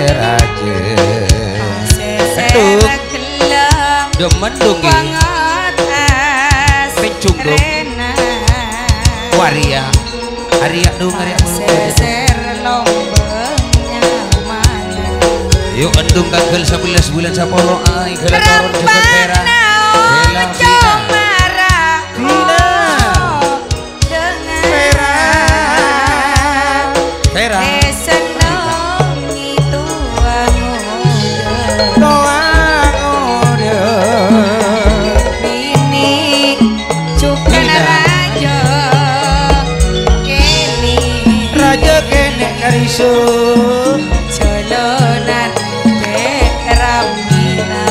raja Endung demen dong pencung dong waria Arya dong Arya yuk endung tanggal 11 bulan Sapolo ay gala toron cepet pera gela Vina pera jolonan dek ramina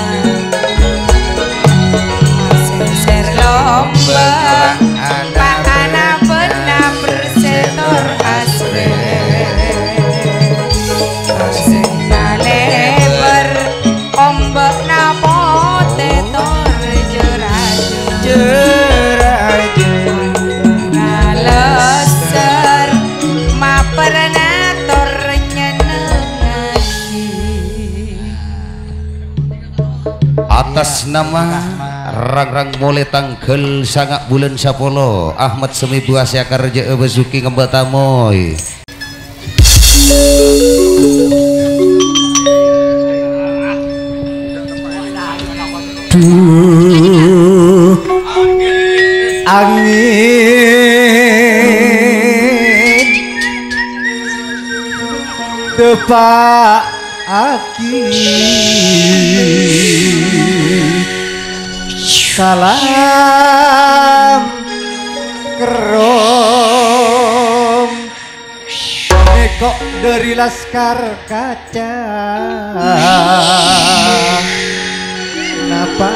seser lomba pak anak pernah bersetor asre lebar ombak napote tor jeraje ngaleser ma pernah atas nama rang-rang mulai tanggal sangat bulan Sapolo Ahmad Semi Buasya Karja Besuki Ngembatamoy duh angin depak aki salam kerom nekok dari Laskar Kaca napa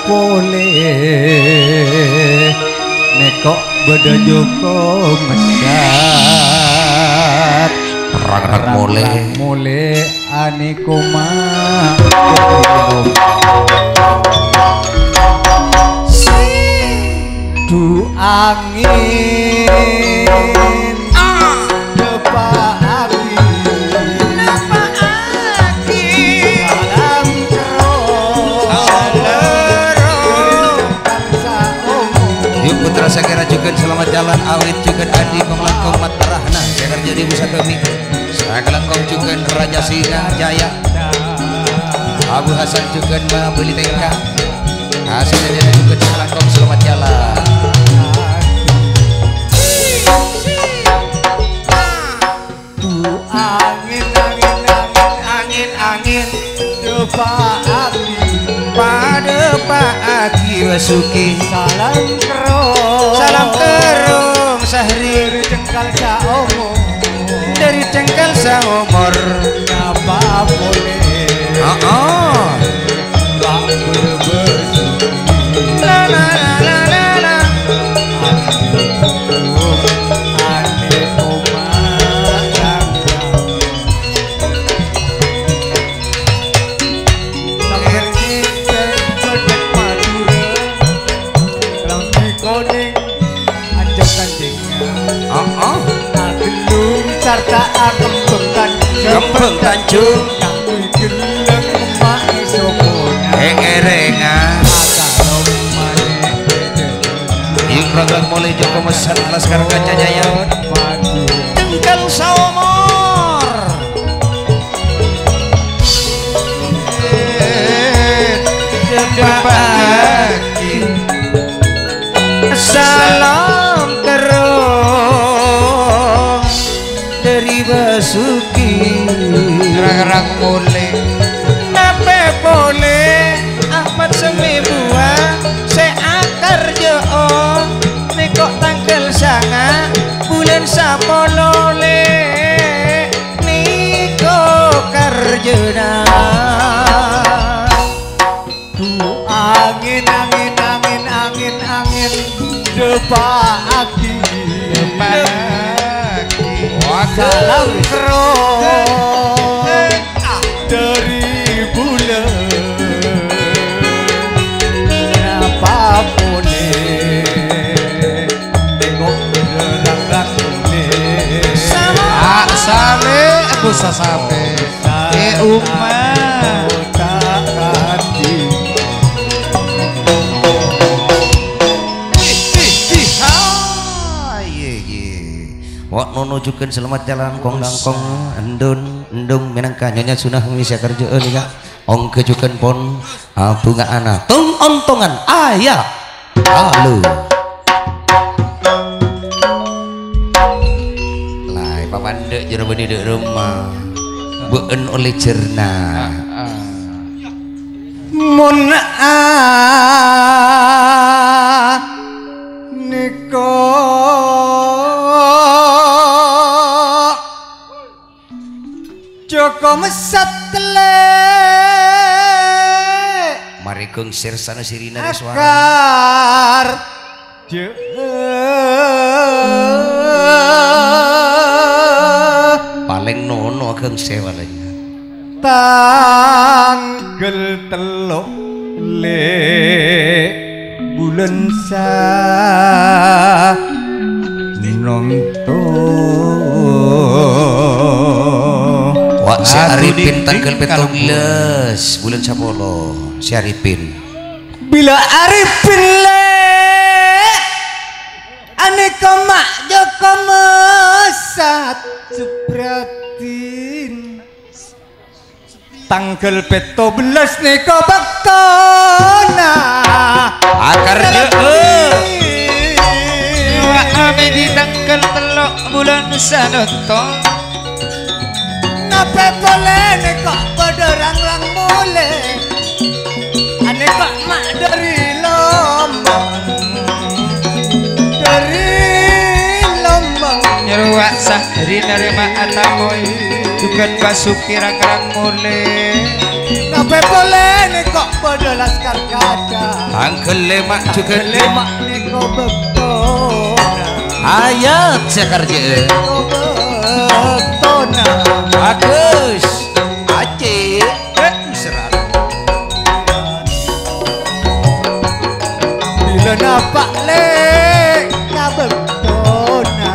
boleh nekok beda Joko mesat rang-rang mule anikoma du angin depak aki salam yuk putra sakira juga selamat jalan awit juga adi pemlangkong mat rahna saya jadi busa kami saya kelangkong juga Raja Singa Jaya Abu Hasan juga membeli tengkah hasilnya jadi juga kelangkong selamat jalan angin depak aki pada Pak Aki Basuki salam kerong sahri dari cengkal saomor dari cengkal saomor apa boleh bak berbesuki la la la la la ane oma sarta kembang tanjung kangkui geleng emak isopona engerengan yuk ragak mulai Joko Mesat Laskar Kaca Jaya tengkal saomor debaki salam terong dari Basuki rang-rang mulai nape boleh Ahmad Semi Buah seakar jeo nekok tanggal sanga bulan Sapolo le niko karjena angin depak aki salam kerong dari bulan apa boleh tengok berang-rang boleh same aku sasame umat wak nujukeun selamat jalan kong langkong endun minangka nyonya sunah misa kerja liga ong kejukeun pon bunga anak tung ontongan ayah halo lai papandek jero beuni di rumah beun oleh cerna mun niko Joko mesat tele mari kong sirsana sirina di suara akar paling nono kong sewa lagi tanggal telok le bulan sa wak si Arifin tanggal 17 bulan 10 si Arifin bila Arifin le aneka mak Joko mesat sepratin tanggal 17 niko bektona akar ame di tanggal telok bulan Sanoto nape boleh neko berderang-rang mule aneka mak dari Lombang nyeruak sahri nerima atamoy juga basuki rang-rang mule nape boleh neko berlaskar kaca angkel lemak juga lemak neko bektona ayat sekarja bektona bagus Aceh serat bila napak le bektona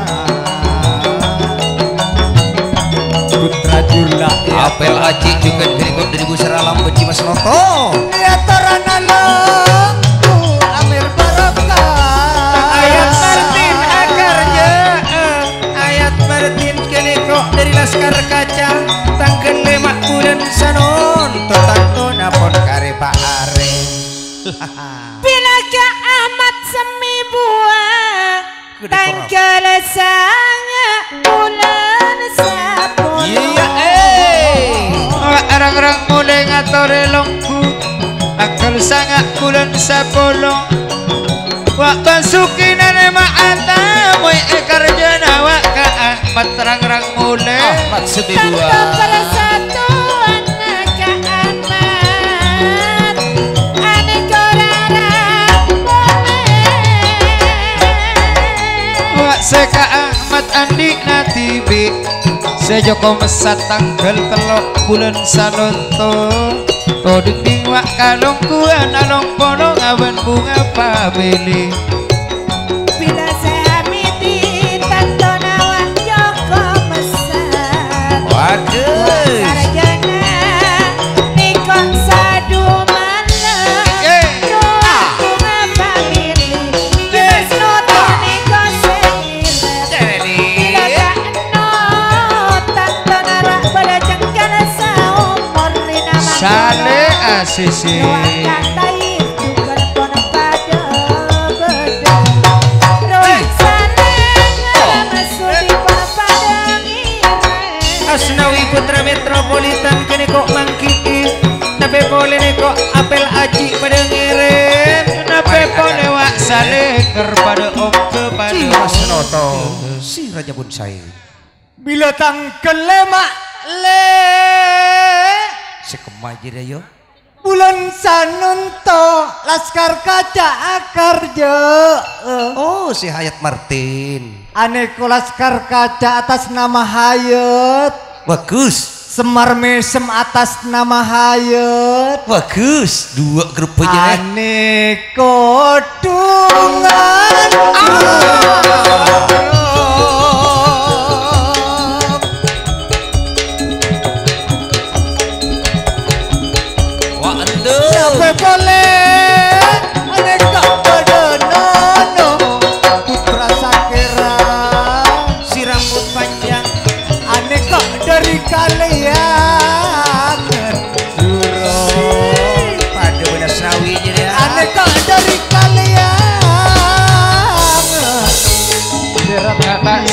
putra jurla apel Aceh juga berikut 2000 seralam benci mas noto ya torana longku amir barokah ayat Martin akarnya ayat Martin kene kok dari laskar kaca tanggal 5 bulan Sanon tanto napon kare Pak Are bila ke amat semi buah tanggal sanga bulan sapon iya orang-orang mulai ngatore longku akal sangat bulan 10 wak basuki nane ma'ata moy ekar jana wak ka ahmad terang-rang mulai Ahmad Sebidua tanggal satu anak ke amat anak korarang wak seka ahmad andi natibi sejoko mesat tanggal telok bulan Sanoto to dinding wak kalong kuan along pono ngawan bunga pabeli bila sehamiti tanto nawa Joko mesat waduh karjana niko sadu malam doa bunga pamili jelas noto niko seirat bila gak no tanto nara pada jengkal saumur lina sale asisi Asnawi putra metropolitan kene kok mangki nape boleh neko apel aji pada ngirim nape boleh wak sale kepada om kepada si mas noto si Raja Bonsai bila tanggal lemak le si kemaji deh yo bulan Sanunto laskar kaca akarja oh si Hayat Martin aneko laskar kaca atas nama Hayat bagus Semar Mesem atas nama Hayat bagus dua grup aja deh aneko dungan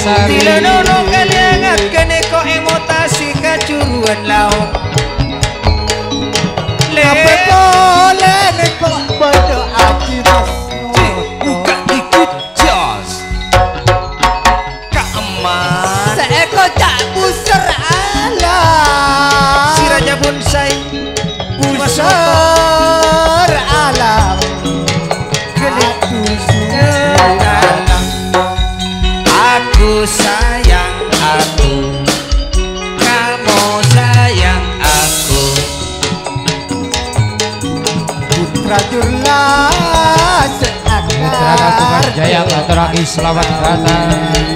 Kasari Dilenono kaliangat kene kok emotasi kacuruan lauk Apa boleh kok bodo aji mas Buka dikit jos Kak Eman Seeko cak buser alam Si Raja Bonsai Buser alam Aku sayang aku Kamu sayang aku Putra jurlah Putra Kagungan Jaya ngaturake selamat datang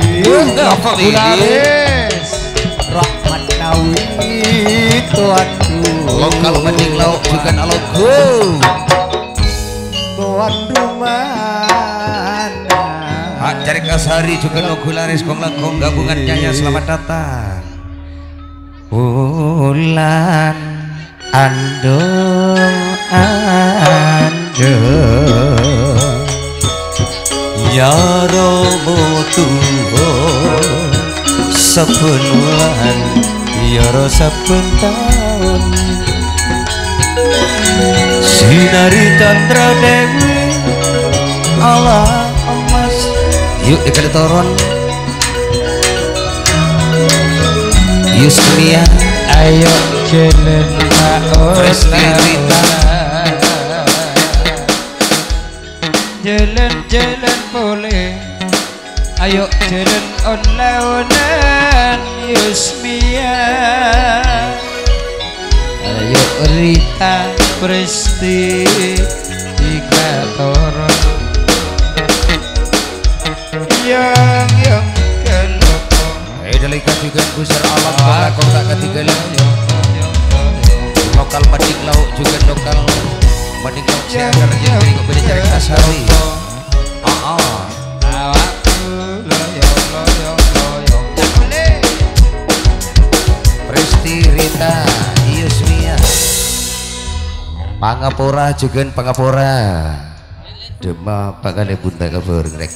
Gularis Rahmat Nawi Tuanku Lokal mending lauk juga alogo Tuan rumah Hak cari kasari juga nogularis kong langkong gabungan nyanyi selamat datang Bulan andung Ya Romo Tuhan saben wulan ya ro saben taun sinari candra dewi ala emas yuk dikali toron Yusmia ayo jalan Prestita jalan-jalan boleh ayo jalan on-launan Yusmia ayo Rita Presti Ika Toron yang kelopong delikat juga besar alam kau tak ketiga lagi lokal mading lauk juga lokal mading lauk saya akan jadi kau beda cari kasari Presti Rita Yusmia Pangapura juga Pangapura Dema pangane bunda kabar rek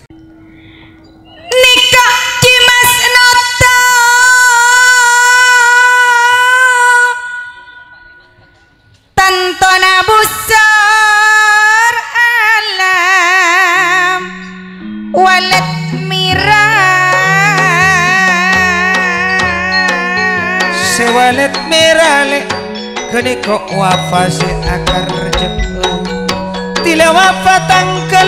Sewalet merale kene kok wafa se akar jepun tila wafa tanggal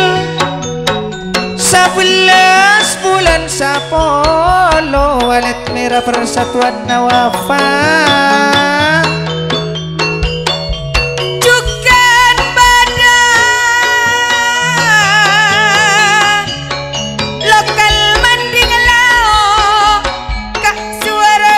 11 bulan sapolo walet merah persatuan na wafa Jukan badan lokal manding lao kak suara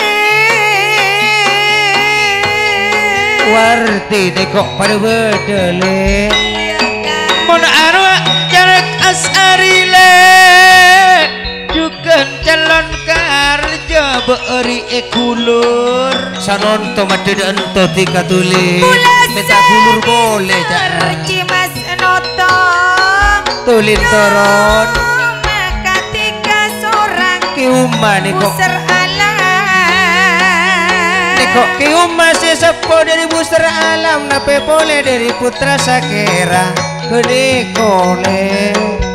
warti kok pada bedele Mon arwah jarak asarile Jukan calon karja beuri ekulur sanon tomat tidak ento tika tulis minta bulur boleh jangan Cimas noto tulin toron maka tiga sorang kiuma nih kok buser alam kok kium masih sepo dari buster alam nape boleh dari putra sakera gede kole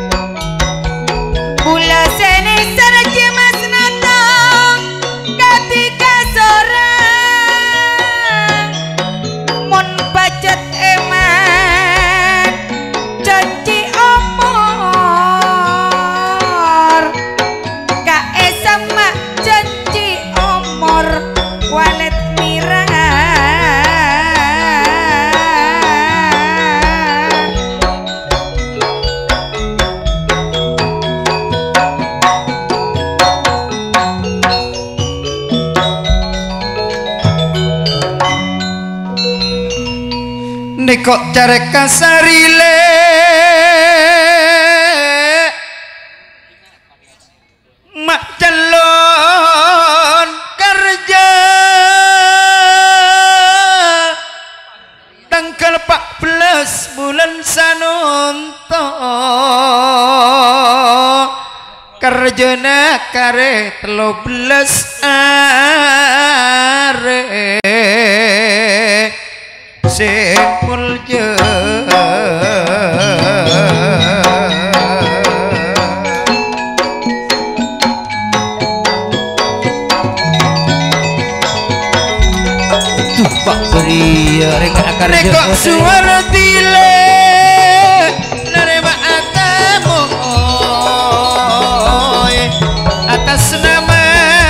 Bula sene sarja mas noto ketika sorang mon pacet eman janji omor kae sama janji omor walet mirah Kok carek kasarile mak calon kerja tanggal 14 bulan sanunto kerja kerjana kare 13 are sing mulya Pak beri rek akar rekok suara tile nerima atamu atas nama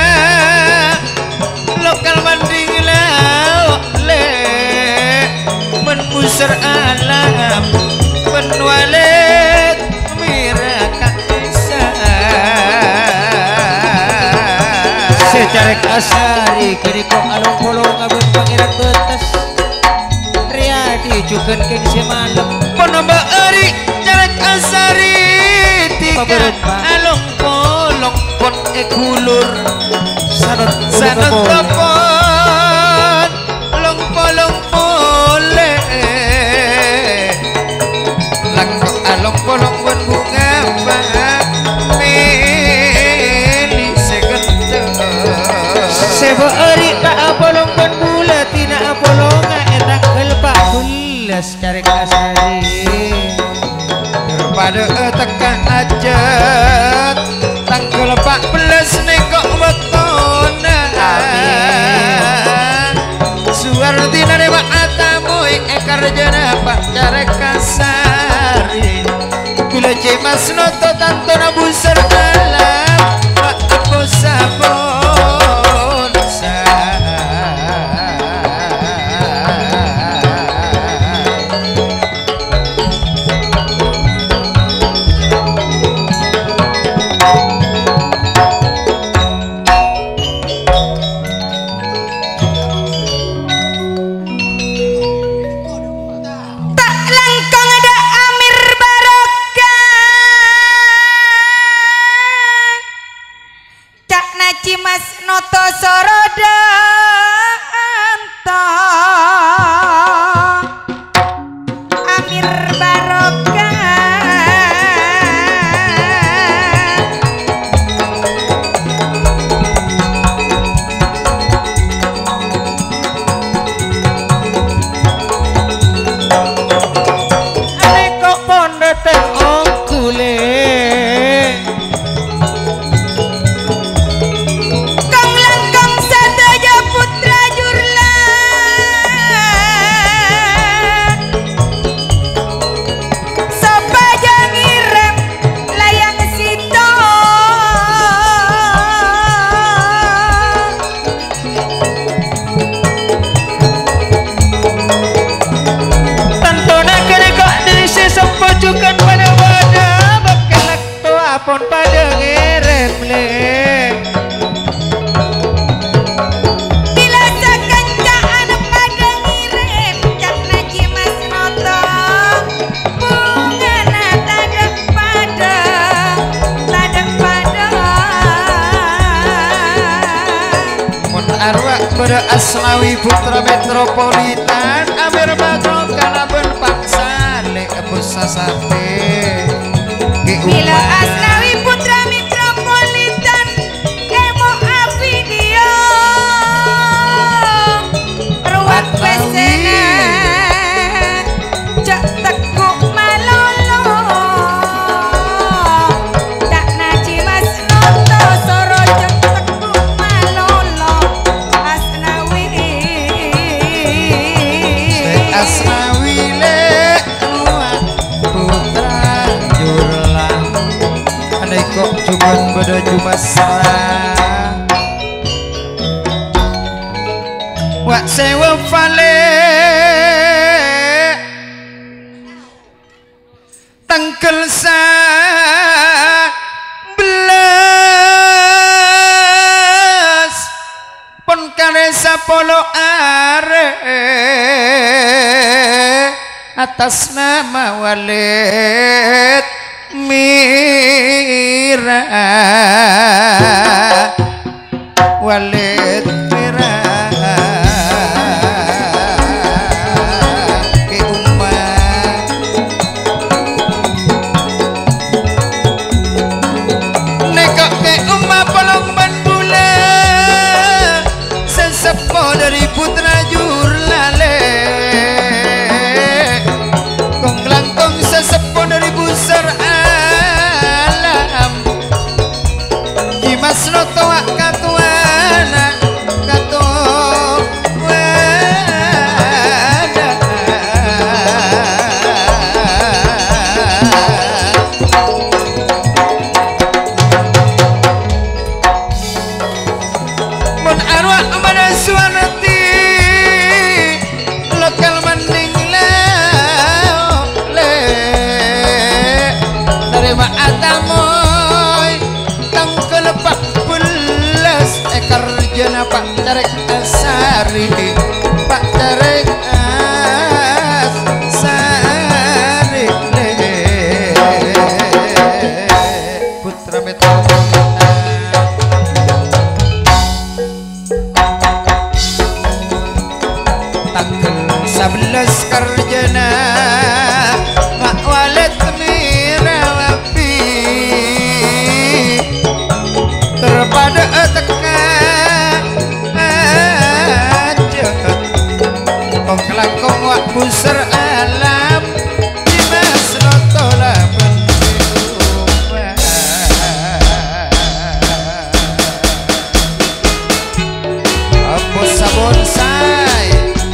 lokal banding le menusar alam penwalet mirakat secara kasari kini kok along kolong abang pangeran betas Riyadi juga keng semalam penambah eri jarak asari tiga along kolong pon ekulur sanot sanot topon long polong pole langkok along polong pon bunga meli segede Sebo eri tak apolong pun bulat tidak apolong etak kelpak bulas cari kasari daripada tekan ajat tanggal 14 nekok wetona suar tina dewa atamu ekar jana pak cara kasari kula cemas noto tanto nabusar alam pak aku sabon Cimas noto sorodanto Amir Barokah ane kok pondeten ongkule Pojukan pada wadah bekelak tua pun pada ngerem le bila sekancaan pada ngirim cak naji mas noto bunga tadak pada mun arwah pada Aslawi putra metropolitan Amir Bagong kalaben paksa busa sate bila Aslawi putra metropolitan emo avidio ruwet pesenan cak tekuk malolo tak naji mas noto soro cak tekuk malolo Aslawi le kok cuman pada cuma serah wak sewa vale tangkel sa belas pon karesa polo are atas nama Walid Mira Walid Mira ke umat nekok tangkel 11 kerjana mak walet mirawapi terpada tekan aja kong kelangkong wak busur alam Dimas Notola apa sabonsai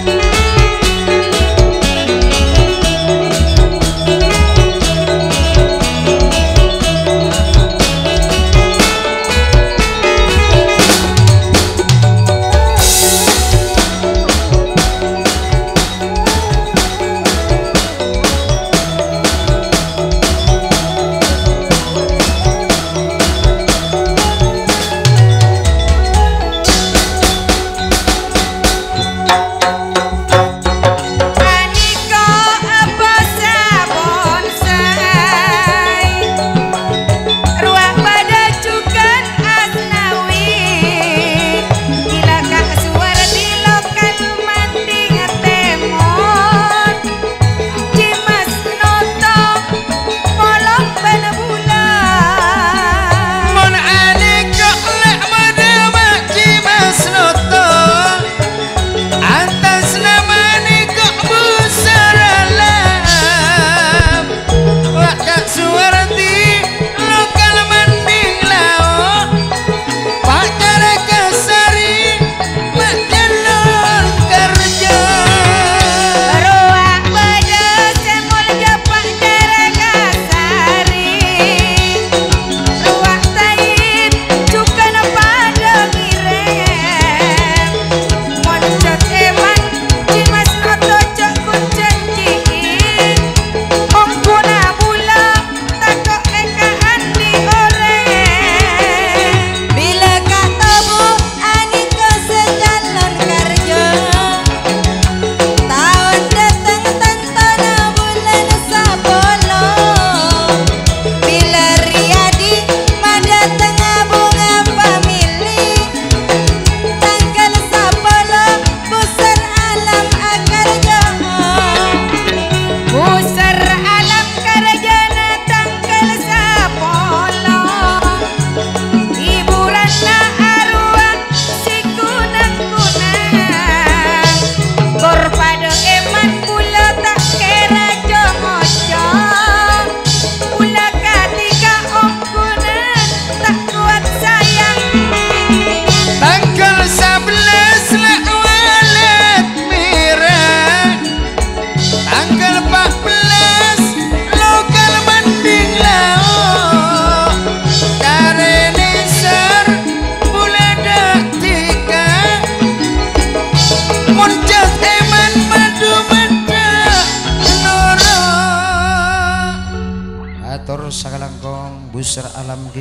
sakalangkong busur alam di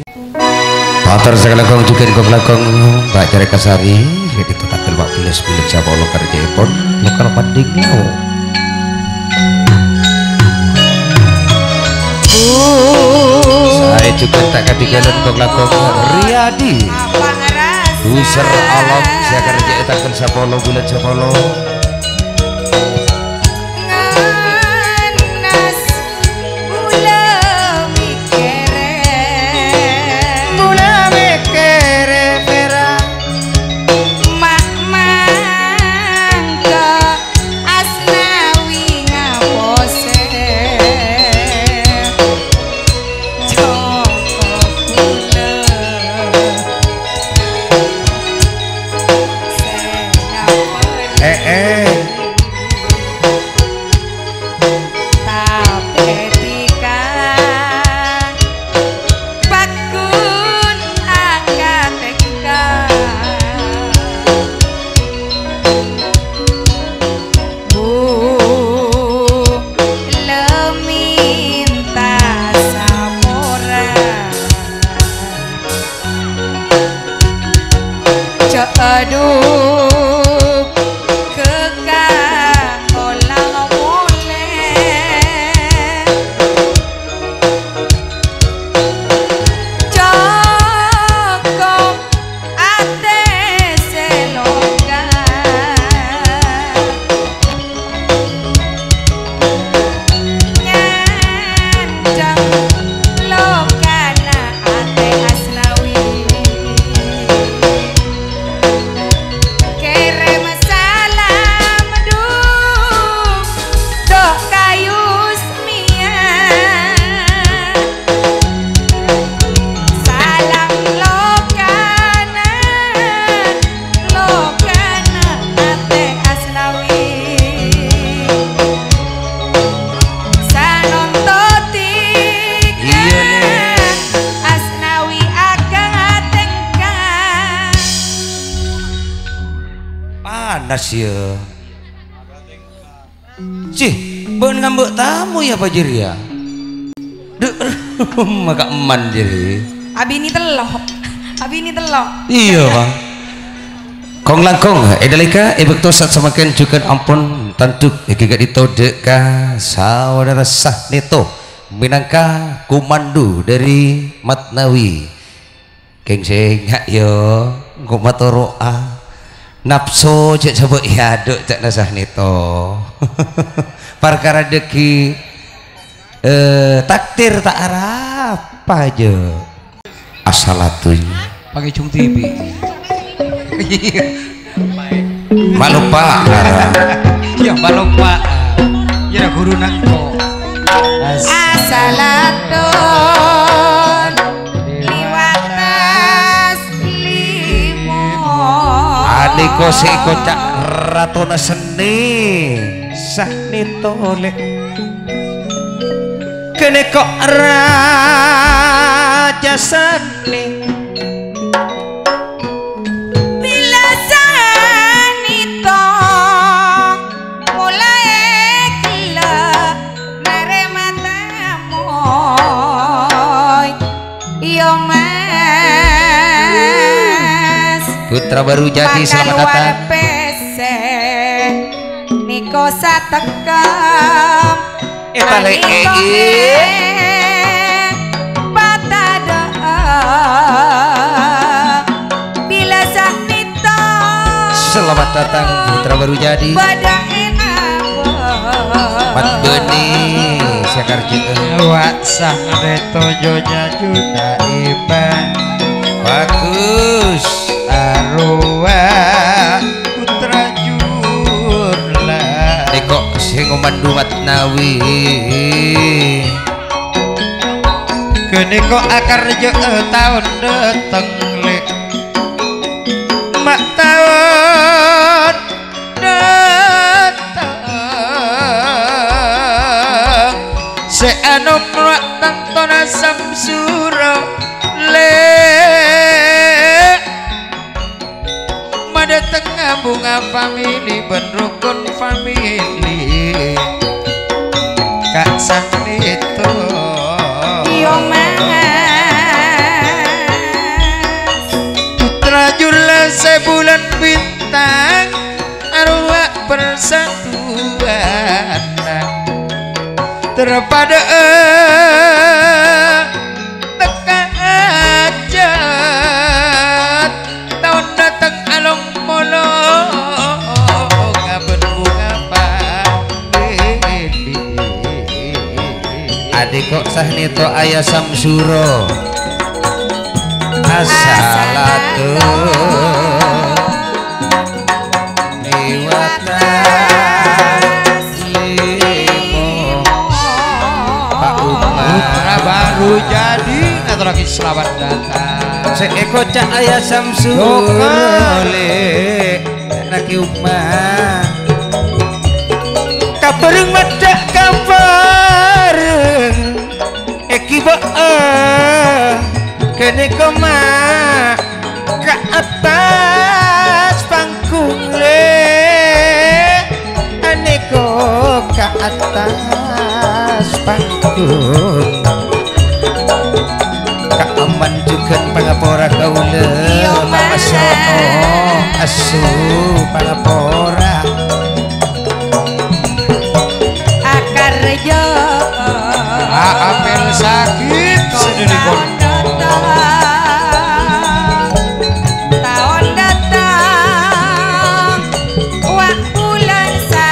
Patar sakalangkong juga kong langkong Mbak Cari Kasari jadi tetap telbak bilas bilas siapa lo kerja pun lokal panding lo saya juga tak ketinggalan kong langkong Riyadi busur alam saya kerja takkan siapa lo bulan siapa lo asya. Cih, beun ngambek tamu ya Pak Jiri ya. Maka eman jadi. Abi ini telok. Abi ini telok. Iya Bang. Kong langkong, edalika ebektosan semakin juga ampun tentu egigat ditode ka saudara sah neto minangka kumandu dari Matnawi. Kengseng yo ngumatoroa nafsu cek sebut ya duk cek nasah neto. Perkara deki takdir tak arah apa aja asalatunya pakai cung TV. malupa Ya malupa. Ya guru nangko. Asalatun liwatas limo. adiko si kocak ratona seni sah nitolek kene kok raja seni Bila sanito mulai gila nare matamoy yo mas putra baru jadi selamat datang Niko satekam balik patada bila sanito selamat datang putra baru jadi badain Mat Beni Sekar Wak sang reto jonya juga iban bagus arwah putra jurla Deko sing mandu Matnawi kene kok akar je tahun dateng lek mak tahun dateng seanom mak tantona samsuro lek mada tengah bunga famili benrukun famili kak sang itu yo mas putra jurla sebulan bintang arwah persatuan terpada teka ajat tahun datang along molo ngaben bunga pandeli adik kok sah nito ayah samsuro asalatu liwatan limo Pak putra Umar baru jadi atau lagi selamat datang seeko cak ayah samsuro le laki Umar kabareng madak kabareng eki kene koma ke atas panggung le aneko ke atas panggung keaman juga pangapora kaula mama sono asu pangapora akar jo apel sakit sedih tahun datang wak bulan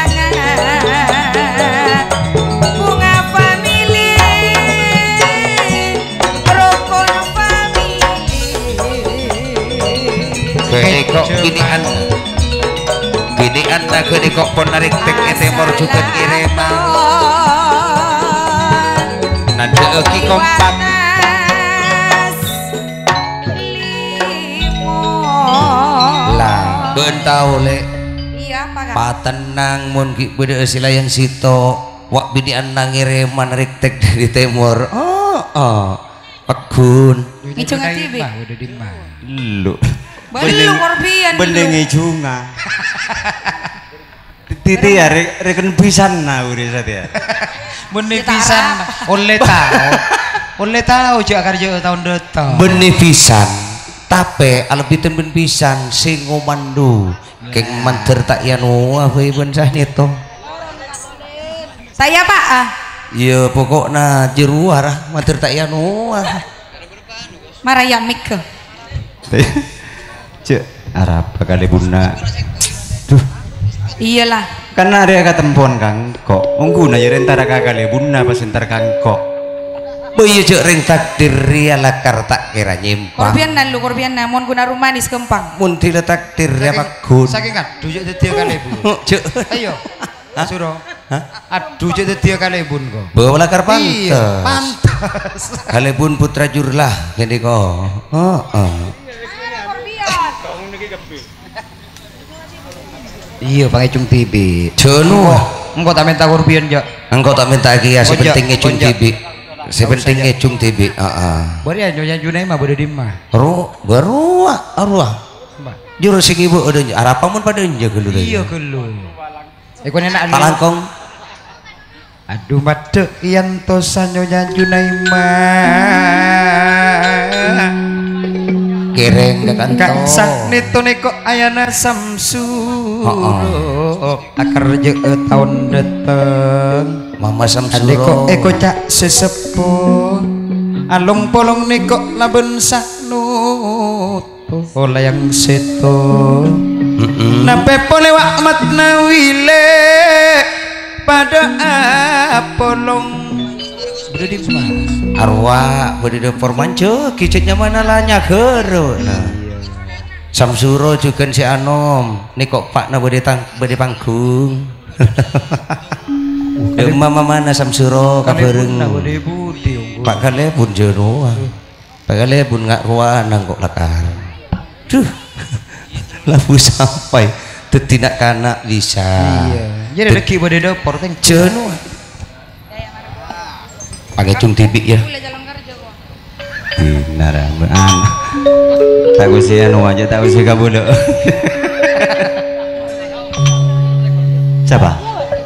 sangat bunga famili rukun famili kene kok binian na kene kok pon narik tek etemor juga kirema nanti eki kompak lah bentau le iya apa kan patenang mun ki bede sila yang sito wak binian nangireman narik tek dari temor pegun ngicung TV udah di mah lu Belum korbian Belengi junga. Titi ya reken pisan na uri satya. Benepisan oleh tahu jak kerja tahun depan. Benepisan tapi albitin ben pisan sing ngomandu keng manter tak yanu we ben sah neto. Saya Pak. Iya pokokna jero arah manter tak yanu. Maraya mik. Cek Arab kali bunda. Duh. Iyalah. Kan ada katempon Kang kok. Ungguna ya rentara kakale bunda pas entar Kang kok. Boyo cek ring takdir ya lakar tak kira nyempang. Korbian namun guna rumanis kempang. Mun tila takdir ya pakun. Saking aduh cek tetia kali bun. Cek. Ayo. Suro. Aduh cek tetia kali bun kok. Bawa lakar pantes. Iya, pantes. Kali bun putra jurlah gini kok. Iya pakai cung TV. Jono. Engkau tak minta korbian jak. Engkau tak minta lagi ya sepentingnya cung konjak. TV. Sepentingnya cung TV. Boleh ya nyonya Junai mah boleh dimah. Baru juru sing ibu udah apa mun pada nja gelu deh. Iya gelu. Eko enak Palangkong. Aduh mate yang tosa nyonya Junai mah. Kereng dengan Kak saknito neko ayana samsu. Akar je tahun dateng. Mama Samsuro. Eko cak sesepuh. Along polong neko laben saknut. Layang seto. Nape pole wakmat nawile pada apolong. Udah di mana? Arwah berde formanjo kicetnya mana lah nyagero. Nah. Samsuro juga si Anom. Nih kok Pak na berde panggung. Mama mana Samsuro kabareng. Pak kale pun jero. Pak kale pun ngak ruah nang kok lakar. Duh. Labu sampai tetinak kanak bisa. Iya. Jadi lagi berde dapur teng Jeno. Pakai cung TV ya. Benar tak usi anu aja tak usi kabulu. Siapa?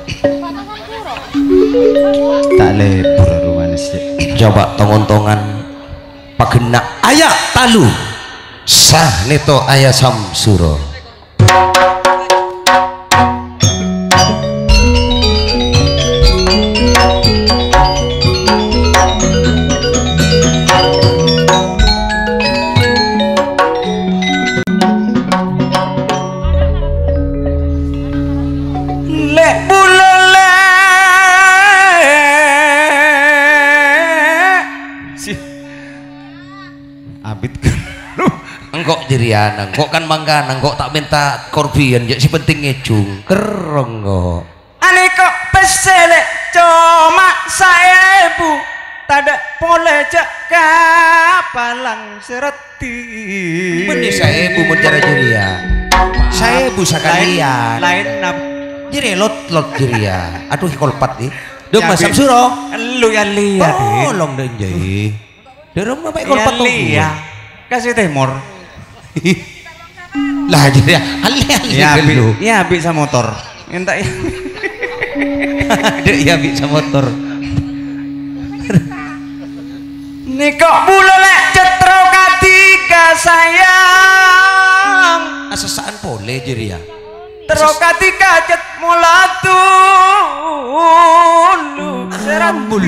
Tak lebur rumah sih. Coba tongon-tongan pagena ayah talu sah neto ayah Samsuro. Engkok jirian, engkok kan mangga, engkok tak minta korbian, jadi si penting ngejung kereng kok. Ane kok pesele cuma saya bu, tada boleh cek kapalang sereti. Benih saya bu mencara jirian, saya bu sekalian. Lain nap. Jadi lot jirian, aduh kolpat nih. Dong Mas Samsuro, Lu yang lihat. tolong deh jadi. Di rumah pakai kolpat tuh. Iya. Kasih temor. Lah jadi alih-alih dulu. Ya bisa motor. Entak ya. Ya bisa motor. Niko bulelek cetro katika sayang. Asesaan boleh jadi ya. Tero katika cet mulatulu serambul.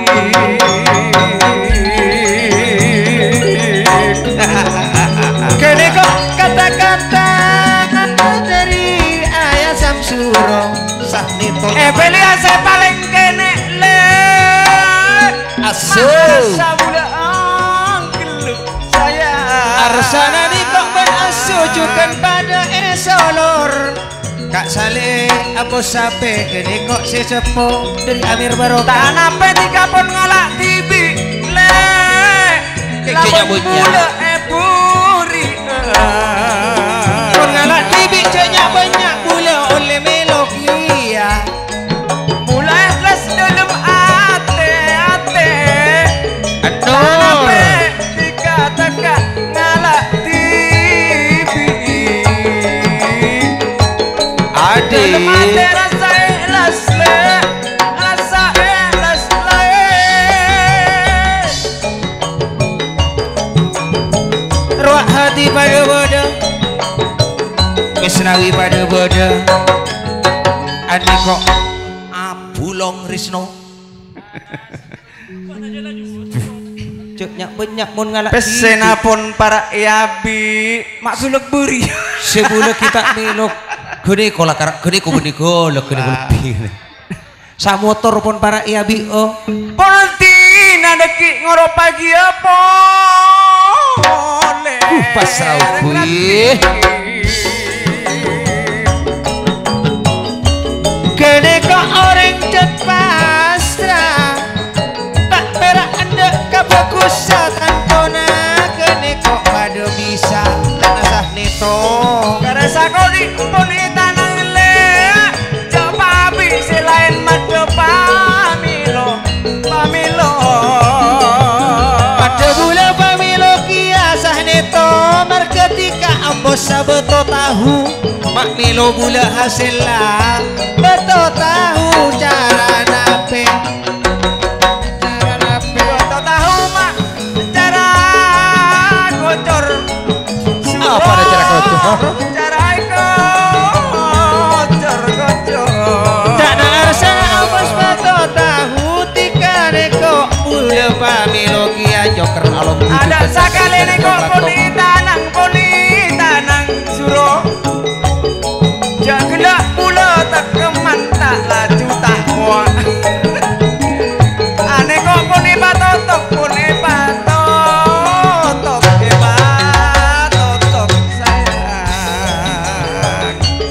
Kene kok kata-kata dari ayah Samsuro Sah nito. beli ase paling kene le Asu. sabula angkelu saya arsana di kok berasujukan pada esolor Kak Saleh aku sampai kene kok si sepo dari Amir Barokah. tanah petika pun ngalak tibi le Kecenya bunyi. Buri Pengalak tibi cenya banyak pula oleh melokia. mulai les dalam ate tanah Aduh. petika taka ngalak tibi kok Abulong Risno. Cuk nyak banyak mun ngalak. pesenapun para yabi mak sulek beri. Sebelum kita milok gede kola karak gede ko gede golok gede lebih. Sa motor pun para iabi oh. Pontina deki ngoro pagi apa? Pas rawi. Kene kok orang jet pasra. Tak perak anda kebagusan antona. Kene kok pada bisa tanah neto. Karena kau di ponita nang le. Coba bisa lain madu pamilo. Pada bulan pamilo kiasah neto. Merketika ambos sabeto tahu. Mak milo bula hasil lah. Beto tahu cara nape. Kau tahu mak cara gocor. Apa ada cara gocor? Cara gocor. Dana arsa ambos beto tahu. Tika neko bula pamilo kia joker alom. Ada sakali neko ponita nang suro. Jangan pula tak keman tak laju tak muak. Aneh kok puni patotok patotok sayang.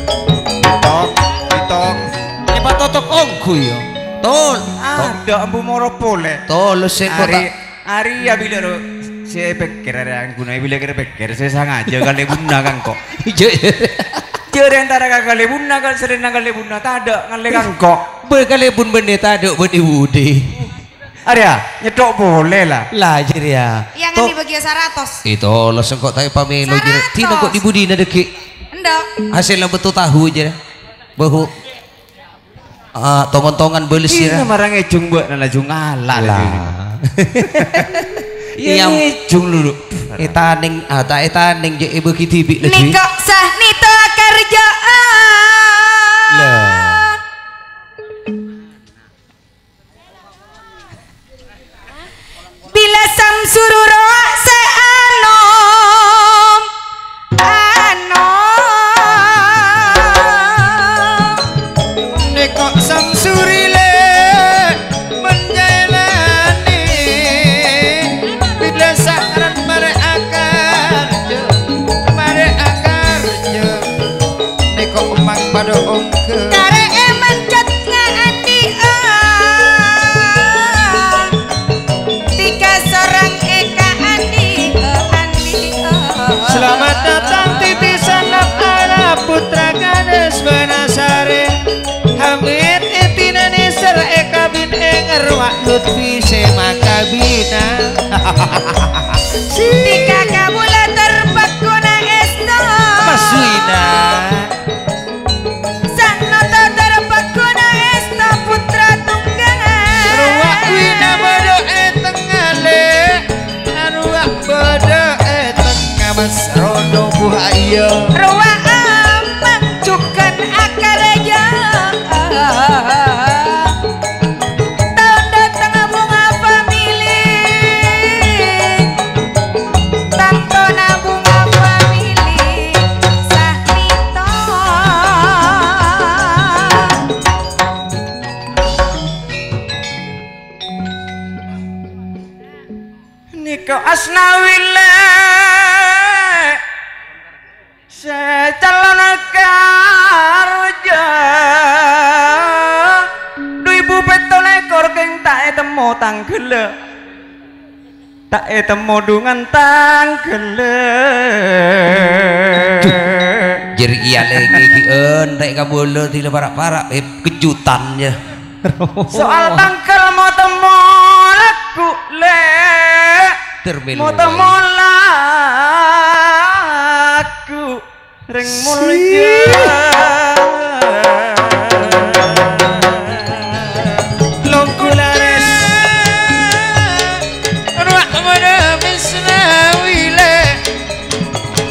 Pitok. Apa totok ongku yo. Tol. Ada ambu moro pole. Tol sing kota. Ari ya bila ro saya pikir ada yang guna bila kira pikir saya sengaja kali guna kan kok. Cari antara kali bunda kan sering kali bunda tak ada kali kangkok. Berkali pun bendeta aduk bedi budi. Arya nyedok boleh lah. Lajar ya. Yang di bagian 100. Itu langsung kok tayo pamelo jere. Tina kok dibudi na deki. Endok. Hasilnya betul tahu jere. Bahu. Tongan-tongan belis Ini jere. marang ejung buat nala jung ala lah. Iya ejung lulu. Etaning je ibu kitibik lagi. Niko sah nito kerjaan. Lah. Bila samsururo seanom Neko samsurile menjalani bila saran mare akar je neko emang pada ongke kare mencet ngandi tiga seorang eka andi selamat datang titi sanap ala putra kades benasare Hamid itina nisar eka bin enger wa lutfi semakabina tiga kabula terbakuna esto Maswina sanata terbakuna esto putra tunggangan ruwak wina bodo tengale ruwak bodo tengah mas rodo buhaya ruwa aman cukan akar aja tahun datang bunga famili tantona bunga famili sahnito Niko asnawile secalon karja dui bu petole ekor keng tak temu tanggele tak temu dungan tanggele Jadi iya lagi entek kabolo tidak parak-parak kejutan ya. soal tangkel mau temu aku le Termelu. mau temu aku ring mulya longkulares ruwak bodo misnawile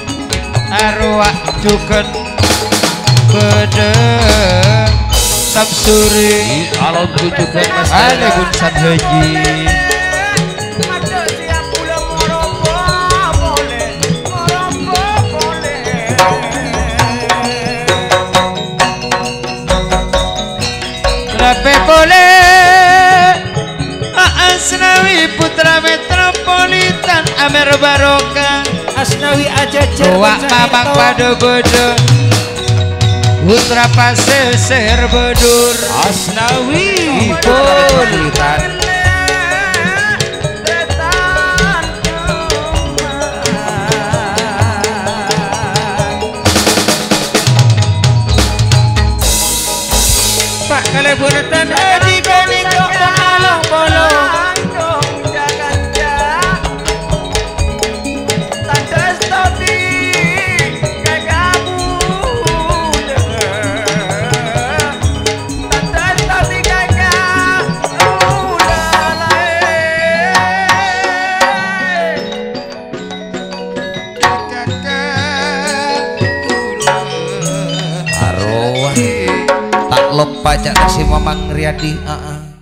arwah cukan bede sore Alon juga Mas ale pun san haji Ada siap pulang merombo boleh. Merombo boleh. Rape boleh Asnawi putra metropolitan Amer Barokah Asnawi aja Wak mamang pada bodoh Putra pasir bedur Asnawi Politan Pak Kalebunetan Edi Beniko Pengalong Bolong tak lupa cak si Mamang Riyadi